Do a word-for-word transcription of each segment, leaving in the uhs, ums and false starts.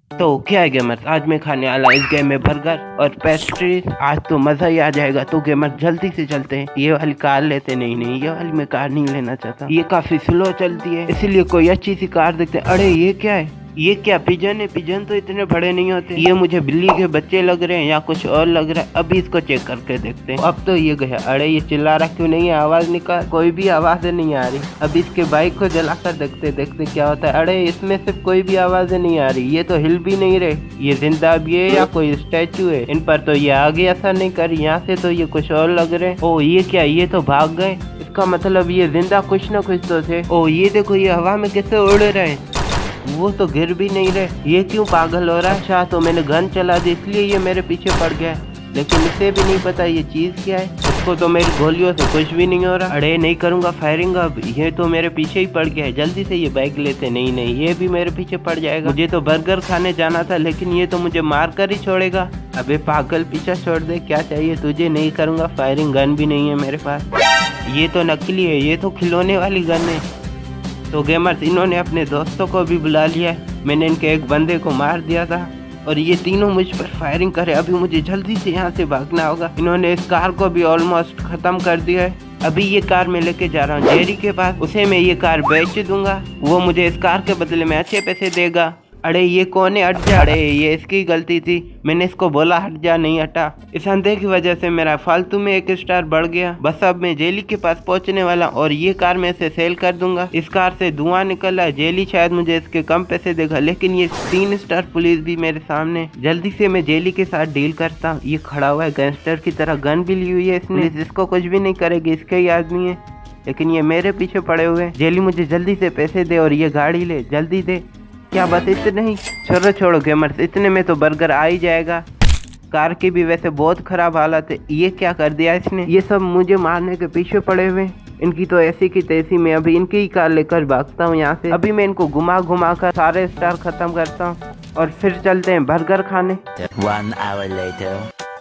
तो क्या है गेमर्स, आज मैं खाने वाला इस गेम में बर्गर और पेस्ट्रीज। आज तो मजा ही आ जाएगा। तो गेमर्स जल्दी से चलते हैं। ये वाली कार लेते, नहीं नहीं ये वाली मैं कार नहीं लेना चाहता, ये काफी स्लो चलती है, इसीलिए कोई अच्छी सी कार देखते हैं। अरे ये क्या है, ये क्या पिजन है? पिजन तो इतने बड़े नहीं होते। ये मुझे बिल्ली के बच्चे लग रहे हैं या कुछ और लग रहा है। अभी इसको चेक करके देखते हैं। अब तो ये गया। अरे ये चिल्ला रहा क्यों नहीं है? आवाज निकाल। कोई भी आवाज नहीं आ रही। अब इसके बाइक को जलाकर देखते देखते क्या होता है। अरे इसमें सिर्फ कोई भी आवाज नहीं आ रही। ये तो हिल भी नहीं रहे। ये जिंदा भी है या कोई स्टैचू है? इन पर तो ये आगे असर नहीं कर। यहाँ से तो ये कुछ और लग रहे। ओ ये क्या, ये तो भाग गए। इसका मतलब ये जिंदा कुछ न कुछ तो थे। ओ ये देखो, ये हवा में कैसे उड़ रहे हैं। वो तो गिर भी नहीं रहे। ये क्यों पागल हो रहा है? अच्छा तो मैंने गन चला दी इसलिए ये मेरे पीछे पड़ गया, लेकिन इसे भी नहीं पता ये चीज क्या है। उसको तो मेरी गोलियों से कुछ भी नहीं हो रहा। अरे नहीं करूंगा फायरिंग अब। ये तो मेरे पीछे ही पड़ गया है। जल्दी से ये बाइक लेते। नहीं नहीं ये भी मेरे पीछे पड़ जाएगा। मुझे तो बर्गर खाने जाना था, लेकिन ये तो मुझे मार कर ही छोड़ेगा। अबे पागल, पीछा छोड़ दे। क्या चाहिए तुझे? नहीं करूंगा फायरिंग। गन भी नहीं है मेरे पास। ये तो नकली है, ये तो खिलौने वाली गन है। तो गेमर्स इन्होंने अपने दोस्तों को भी बुला लिया है। मैंने इनके एक बंदे को मार दिया था और ये तीनों मुझ पर फायरिंग करे। अभी मुझे जल्दी से यहाँ से भागना होगा। इन्होंने इस कार को भी ऑलमोस्ट खत्म कर दिया है। अभी ये कार मैं लेके जा रहा हूँ जेरी के पास। उसे मैं ये कार बेच दूंगा, वो मुझे इस कार के बदले में अच्छे पैसे देगा। अरे ये कौन है? हट जा। अरे ये इसकी गलती थी, मैंने इसको बोला हट जा, नहीं हटा। इस अंधे की वजह से मेरा फालतू में एक स्टार बढ़ गया। बस अब मैं जेली के पास पहुंचने वाला और ये कार में से सेल कर दूंगा। इस कार से धुआं निकल रहा है। जेली शायद मुझे इसके कम पैसे देगा, लेकिन ये तीन स्टार पुलिस भी मेरे सामने। जल्दी से मैं जेली के साथ डील करता हूँ। ये खड़ा हुआ है गैंगस्टर की तरह, गन भी ली हुई है इसने। इसको कुछ भी नहीं करेगी, इसके ही आदमी है, लेकिन ये मेरे पीछे पड़े हुए हैं। जेली मुझे जल्दी से पैसे दे और ये गाड़ी ले, जल्दी दे। क्या बस इतने ही? छोड़ो छोड़ो गेमर्स, इतने में तो बर्गर आ ही जाएगा। कार की भी वैसे बहुत खराब हालत है। ये क्या कर दिया इसने? ये सब मुझे मारने के पीछे पड़े हुए। इनकी तो ऐसी की तैसी। में अभी इनकी ही कार लेकर भागता हूँ यहाँ से। अभी मैं इनको घुमा घुमा कर सारे स्टार खत्म करता हूँ और फिर चलते हैं बर्गर खाने। One hour later.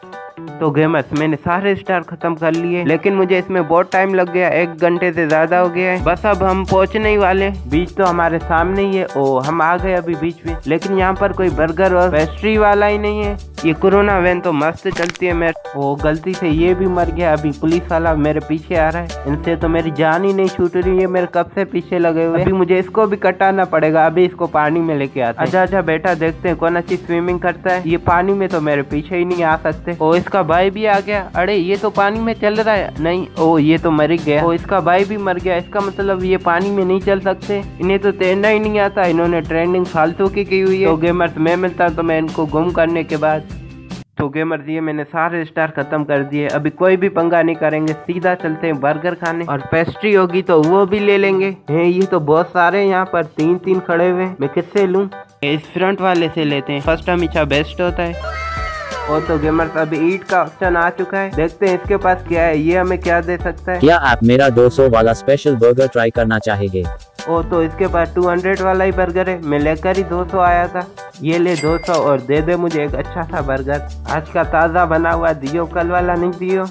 तो गेमर्स मैंने सारे स्टार खत्म कर लिए, लेकिन मुझे इसमें बहुत टाइम लग गया। एक घंटे से ज्यादा हो गया है। बस अब हम पहुंचने ही वाले। बीच तो हमारे सामने ही है। ओ हम आ गए अभी बीच में, लेकिन यहाँ पर कोई बर्गर और पेस्ट्री वाला ही नहीं है। ये कोरोना वैन तो मस्त चलती है। मैं वो गलती से ये भी मर गया। अभी पुलिस वाला मेरे पीछे आ रहा है। इनसे तो मेरी जान ही नहीं छूट रही है। मेरे कब से पीछे लगे हुए। अभी मुझे इसको भी कटाना पड़ेगा। अभी इसको पानी में लेके आते हैं। अच्छा अच्छा बेटा, देखते हैं कौन अच्छी स्विमिंग करता है। ये पानी में तो मेरे पीछे ही नहीं आ सकते। ओ इसका भाई भी आ गया। अरे ये तो पानी में चल रहा है। नहीं, ओ ये तो मर गया। ओ इसका भाई भी मर गया। इसका मतलब ये पानी में नहीं चल सकते। इन्हें तो तैरना ही नहीं आता। इन्होंने ट्रेनिंग फालतू की की हुई है। तो गेमर्स मैं मिलता तो मैं इनको गुम करने के बाद। तो गेमर्स ये मैंने सारे स्टार खत्म कर दिए। अभी कोई भी पंगा नहीं करेंगे, सीधा चलते हैं बर्गर खाने। और पेस्ट्री होगी तो वो भी ले लेंगे। है ये तो बहुत सारे यहाँ पर तीन तीन खड़े हुए। मैं किससे लूं? इस फ्रंट वाले से लेते हैं। फर्स्ट हमेशा बेस्ट होता है। और तो गेमर्स अभी ईट का ऑप्शन आ चुका है। देखते हैं इसके पास क्या है। ये हमें क्या दे सकता है? क्या आप मेरा दो सौ वाला स्पेशल बर्गर ट्राई करना चाहेंगे? ओ तो इसके पास दो सौ वाला ही बर्गर है। मैं लेकर ही दो सौ आया था। ये ले दो सौ और दे दे मुझे एक अच्छा सा बर्गर। आज का ताज़ा बना हुआ दियो, कल वाला नहीं दियो।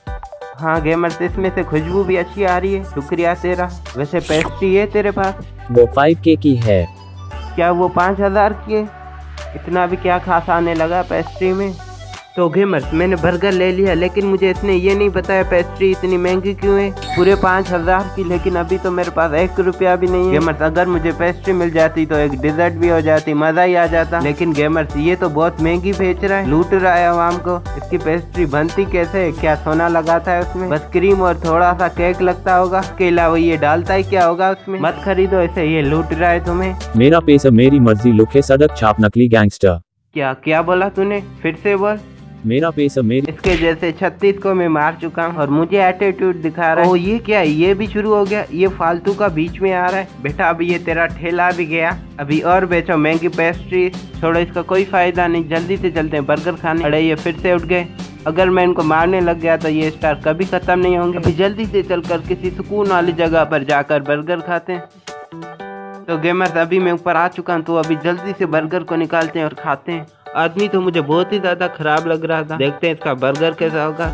हाँ गेमर्स इसमें से खुशबू भी अच्छी आ रही है। शुक्रिया तेरा। वैसे पेस्ट्री है तेरे पास? वो फाइव के की है। क्या वो पाँच हजार की है? इतना भी क्या खास आने लगा पेस्ट्री में। तो गेमर्स मैंने बर्गर ले लिया, लेकिन मुझे इसने ये नहीं बताया पेस्ट्री इतनी महंगी क्यों है। पूरे पाँच हजार की, लेकिन अभी तो मेरे पास एक रुपया भी नहीं है। गेमर्स अगर मुझे पेस्ट्री मिल जाती तो एक डिजर्ट भी हो जाती, मजा ही आ जाता। लेकिन गेमर्स ये तो बहुत महंगी बेच रहा है, लूट रहा है आवाम को। इसकी पेस्ट्री बनती कैसे है? क्या सोना लगाता है उसमें? बस क्रीम और थोड़ा सा केक लगता होगा, इसके अलावा ये डालता ही क्या होगा उसमें? मत खरीदो इसे, ये लूट रहा है तुम्हें। मेरा पैसा मेरी मर्जी, लुक है सड़क छाप नकली गैंगस्टर। क्या क्या बोला तूने? फिर से बोल। मेरा पैसा मेरी। इसके जैसे छत्तीस को मैं मार चुका हूँ और मुझे एटीट्यूड दिखा रहा है। ओ ये क्या है? ये भी शुरू हो गया। ये फालतू का बीच में आ रहा है। बेटा अभी ये तेरा ठेला भी गया। अभी और बेचो महंगी पेस्ट्री। छोड़ो इसका कोई फायदा नहीं। जल्दी से चलते हैं बर्गर खाने। अरे ये फिर से उठ गए। अगर मैं इनको मारने लग गया तो ये स्टार कभी खत्म नहीं होंगे। अभी जल्दी से चलकर किसी सुकून वाली जगह पर जाकर बर्गर खाते हैं। तो गेमर्स अभी मैं ऊपर आ चुका हूँ, तो अभी जल्दी से बर्गर को निकालते हैं और खाते हैं। आदमी तो मुझे बहुत ही ज्यादा खराब लग रहा था। देखते हैं इसका बर्गर कैसा होगा।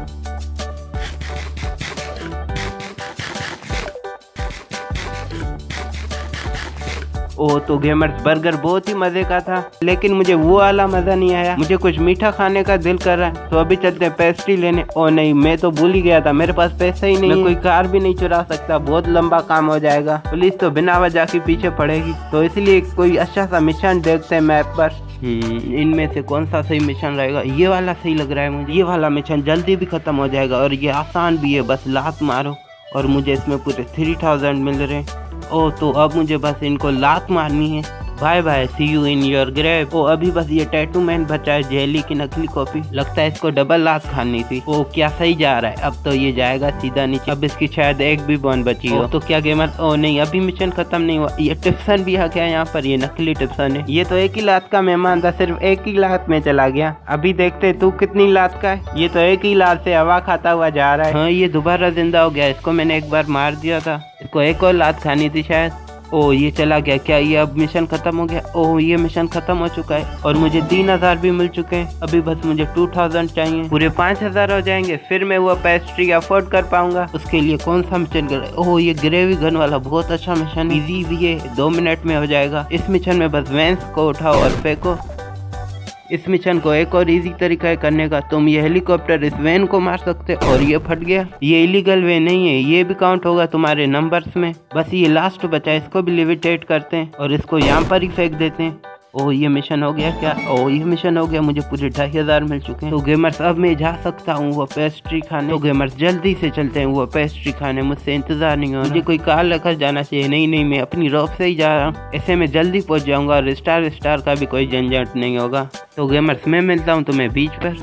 ओ तो गेमर्स बर्गर बहुत ही मजे का था, लेकिन मुझे वो वाला मजा नहीं आया। मुझे कुछ मीठा खाने का दिल कर रहा है, तो अभी चलते हैं पेस्ट्री लेने। ओ नहीं, मैं तो भूल ही गया था, मेरे पास पैसा ही नहीं है। कोई कार भी नहीं चुरा सकता, बहुत लंबा काम हो जाएगा। पुलिस तो बिना वजह के पीछे पड़ेगी, तो इसलिए कोई अच्छा सा मिशन देखते हैं मैप पर। इनमें से कौन सा सही मिशन रहेगा? ये वाला सही लग रहा है मुझे। ये वाला मिशन जल्दी भी खत्म हो जाएगा और ये आसान भी है, बस लात मारो और मुझे इसमें पूरे थ्री थाउजेंड मिल रहे हैं। ओ तो अब मुझे बस इनको लात मारनी है। Bye bye, see you in your grave. ओ अभी बस ये टैटू मैन बचा है, जेली की नकली कॉपी। लगता है इसको डबल लात खानी थी। ओ क्या सही जा रहा है, अब तो ये जाएगा सीधा नीचे। अब इसकी शायद एक भी बॉन बची हो। तो क्या गेमर, ओ नहीं अभी मिशन खत्म नहीं हुआ। ये टिप्सन भी आ गया यहाँ पर, ये नकली टिप्सन है। ये तो एक ही लात का मेहमान था, सिर्फ एक ही लात में चला गया। अभी देखते तू कितनी लात का है। ये तो एक ही लात से हवा खाता हुआ जा रहा है। हाँ ये दोबारा जिंदा हो गया, इसको मैंने एक बार मार दिया था, इसको एक और लात खानी थी शायद। ओ ये चला गया क्या? ये अब मिशन खत्म हो गया। ओह ये मिशन खत्म हो चुका है और मुझे तीन हजार भी मिल चुके हैं। अभी बस मुझे टू थाउजेंड चाहिए, पूरे पाँच हजार हो जाएंगे, फिर मैं वो पेस्ट्री अफोर्ड कर पाऊंगा। उसके लिए कौन सा मिशन कर? ओह ये ग्रेवी गन वाला बहुत अच्छा मिशन, इजी भी है, दो मिनट में हो जाएगा। इस मिशन में बस वेंस को उठाओ और फेंको। इस मिशन को एक और इजी तरीका है करने का, तुम ये हेलीकॉप्टर इस वैन को मार सकते हो। और ये फट गया। ये इलीगल वे नहीं है, ये भी काउंट होगा तुम्हारे नंबर्स में। बस ये लास्ट बचा है, इसको भी लिविटेट करते हैं और इसको यहाँ पर ही फेंक देते हैं। ओह ये मिशन हो गया क्या? ओह ये मिशन हो गया, मुझे पूरे ढाई हजार मिल चुके हैं। तो गेमर्स अब मैं जा सकता हूँ वो पेस्ट्री खाने। तो गेमर्स जल्दी से चलते हैं वो पेस्ट्री खाने, मुझसे इंतजार नहीं हो रहा। मुझे कोई कार लेकर जाना चाहिए। नहीं नहीं मैं अपनी रोप से ही जा रहा हूँ, ऐसे में जल्दी पहुँच जाऊंगा और स्टार स्टार का भी कोई झंझट नहीं होगा। तो गेमर्स मैं मिलता हूँ तुम्हें बीच पर।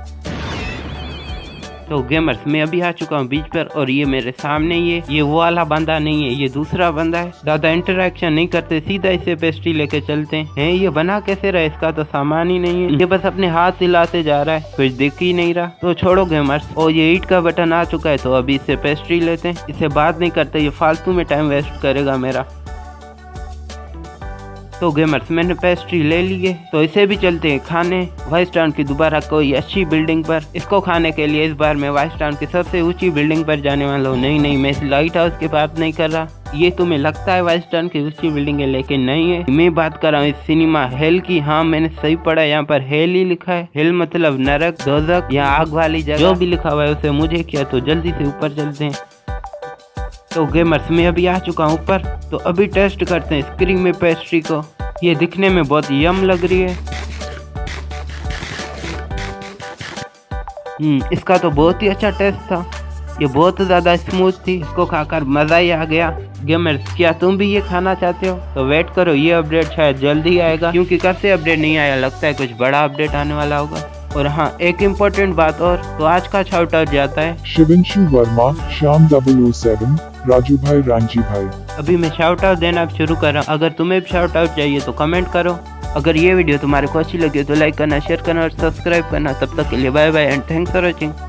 तो गेमर्स मैं अभी आ चुका हूँ बीच पर और ये मेरे सामने ये ये वो वाला बंदा नहीं है, ये दूसरा बंदा है। ज्यादा इंटरेक्शन नहीं करते, सीधा इसे पेस्ट्री लेके चलते हैं। ये बना कैसे रहा? इसका तो सामान ही नहीं है, ये बस अपने हाथ हिलाते जा रहा है, कुछ दिख ही नहीं रहा। तो छोड़ो गेमर्स। और ये ईट का बटन आ चुका है, तो अभी इससे पेस्ट्री लेते हैं। इसे बात नहीं करते, ये फालतू में टाइम वेस्ट करेगा मेरा। तो गेमर्स मैंने पेस्ट्री ले ली है, तो इसे भी चलते हैं खाने वाइस टाउन की दोबारा कोई अच्छी बिल्डिंग पर। इसको खाने के लिए इस बार मैं वाइस टाउन की सबसे ऊंची बिल्डिंग पर जाने वाला हूँ। नहीं नहीं मैं इस लाइट हाउस की बात नहीं कर रहा। ये तुम्हें लगता है वाइस टाउन की ऊंची बिल्डिंग है, लेकिन नहीं है। मैं बात कर रहा हूँ इस सिनेमा हेल की। हाँ मैंने सही पढ़ा, यहाँ पर हेल ही लिखा है। हेल मतलब नरक, दोजख या आग वाली जगह। जो भी लिखा हुआ है उसे मुझे क्या। तो जल्दी से ऊपर चलते हैं। तो गेमर्स मैं अभी आ चुका हूँ ऊपर, तो अभी टेस्ट करते हैं स्क्रीन में पेस्ट्री को। ये दिखने में बहुत यम लग रही है। हम्म इसका तो बहुत ही अच्छा टेस्ट था, ये बहुत ज्यादा स्मूथ थी, इसको खाकर मजा ही आ गया। गेमर्स क्या तुम भी ये खाना चाहते हो? तो वेट करो, ये अपडेट शायद जल्दी आएगा, क्योंकि कब से अपडेट नहीं आया, लगता है कुछ बड़ा अपडेट आने वाला होगा। और हाँ एक इम्पोर्टेंट बात और, तो आज का शाउट आउट जाता है Shivanshu Verma, Shyam double O seven, Raju भाई, रांची भाई। अभी मैं शाउट आउट देना शुरू कर रहा हूँ, अगर तुम्हें भी शाउट आउट चाहिए तो कमेंट करो। अगर ये वीडियो तुम्हारे को अच्छी लगी तो लाइक करना, शेयर करना और सब्सक्राइब करना। तब तक के लिए bye bye and thanks for watching.